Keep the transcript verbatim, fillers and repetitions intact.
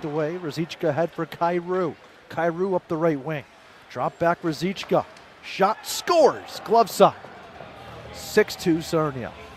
knocked away. Ruzicka ahead for Kyrou. Kyrou up the right wing. Drop back Ruzicka. Shot scores. Glove side. six two Sarnia.